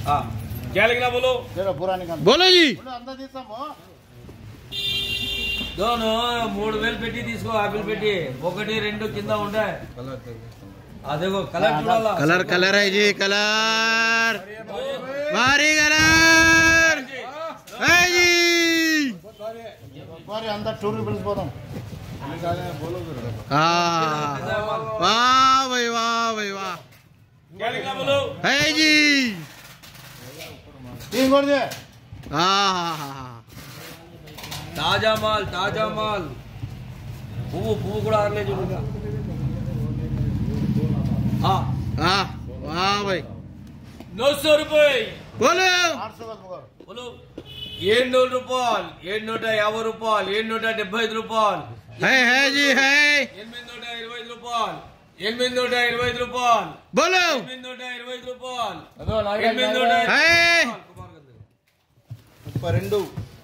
क्या लिखना बोलो? पूरा निकाल बोलो जी। दोनों 3000 పెట్టి తీసుకో ఆపిల్ పెట్టి 1 2 కింద ఉంటాయి అదేగో కలర్ చూడాలా कलर कलर है जी कलर भारी कलर है जी మరి అంతా టూర్ పిలిచిపోదాం वाह भाई वाह भाई वाह क्या लिखना बोलो? है जी तीन कोड दे ताजा माल పువ్వు కూడా ఆరలే చూడుగా वाह भाई 900 रुपए बोलो 800 बोलो 700 రూపాయలు 750 రూపాయలు 775 రూపాయలు है जी है 825 రూపాయలు 825 రూపాయలు बोलो 825 రూపాయలు है 32